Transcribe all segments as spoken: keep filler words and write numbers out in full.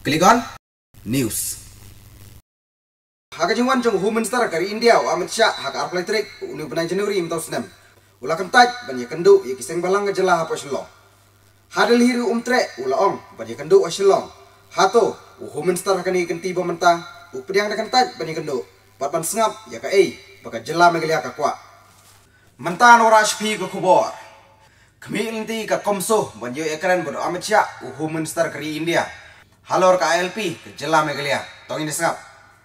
Klik on news. Haka jingwan jong Home Minister kari India Amit Shah haka arplay trik uni benai Januari imtau senem. Ula kentaj banyak kendu ya kiseng balang ngejela apa shilong. Hadal hiru umtre ula ong banyak kendu ashilong. Hato u Home Minister kani kenti bamenta u pediang na kentaj banyak kendu. Batman sengap ya ka ei baka jela megelia ka kwa. Mentan ora shpi ka kubor. Kami inti ka komso banyak ekran bodo Amit Shah u Home Minister kari India. Halor ka A L P ke jela megelia tong ini sengap.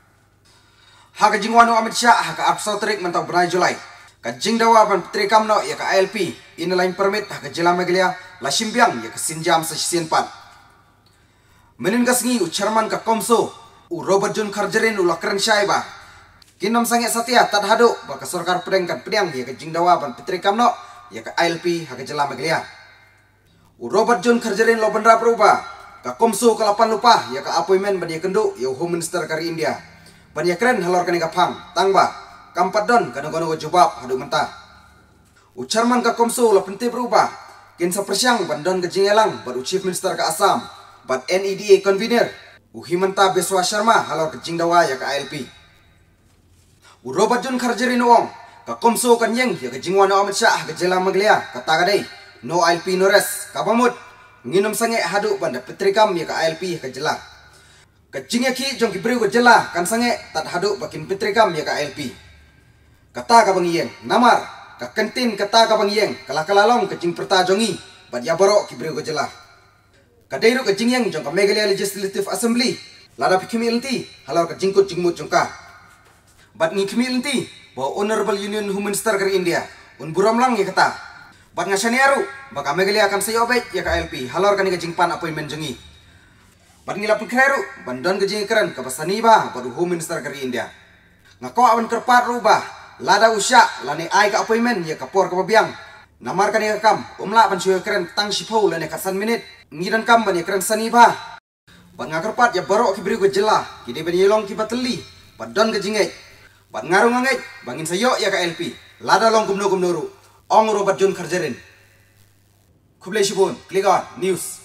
Haka jingwano Amit Shah haka apsau trik mentau benai Julai. Ka jingdawa ban petri kamno ya ka A L P ini lain permit haka jela megelia la simbiang ya ka sinjam sa sisin pan. Menin kasngi u chairman ka komso u Robert John Kharjarin u lakren syaiba. Kinom sange satya tad hadu baka sorkar pedeng kan pedang ya ka jingdawa ban petri kamno ya ka A L P haka jela megelia. U Robert John Kharjarin lo bendra peruba. Ka komso kalapan lupa ya ka appointment bani kendu ya Home Minister kari India. Bani keren halor kani kapang tangba kampat don kana gono go jawab hadu mentah. U chairman ka komso la penting berubah. Kin sa persyang bandon ke jingelang baru Chief Minister ka Assam bat N E D A convener u Himanta Biswa Sharma halor ke jingdawa ya ka A L P. U Robert John Kharjarin wong ka komso kan yeng ya ka jingwan Amit Shah ka jela maglia kata gadai no A L P no res kabamut nginom sange hadu banda petrikam ya ka A L P ka jela. Kajingya ki jong kibriu ka jela kan sange tat hadu bakin petrikam ya ka A L P. Kata ka bangiyeng namar ka kentin kata ka bangiyeng kala kalalong ka jing perta jongi bad ya borok kibriu ka jela. Kadairu ka jingyeng jong ka Meghalaya Legislative Assembly lada pikimi inti halau ka jingkut jingmut jongka. Bad ngi kimi inti bahwa Honorable Union Home Minister kari India un buram lang ya kata. Bat ngasani aru baka Meghalaya akan sayo obet ya ka A L P halor kani ka jingpan appointment jengi. Bat ngila pun kreru bandon ka jingi keren ka pasani ba badu Home Minister kari India. Ngako awan kerpat rubah lada usya lani ai ka appointment ya ka por ka babiang. Namar kani ka kam umla ban suyo keren tang sipau lani ka san minit ngidan kam ban ya keren sani ba. Bat ngakerpat ya borok kibri ka jela kini ban yelong ki bateli badon ka jingi. Bat ngarung ngai bangin sayo ya ka A L P lada long gumno gumnoru. Ong Robert John Kharjarin. Kublai Shibun, click on news.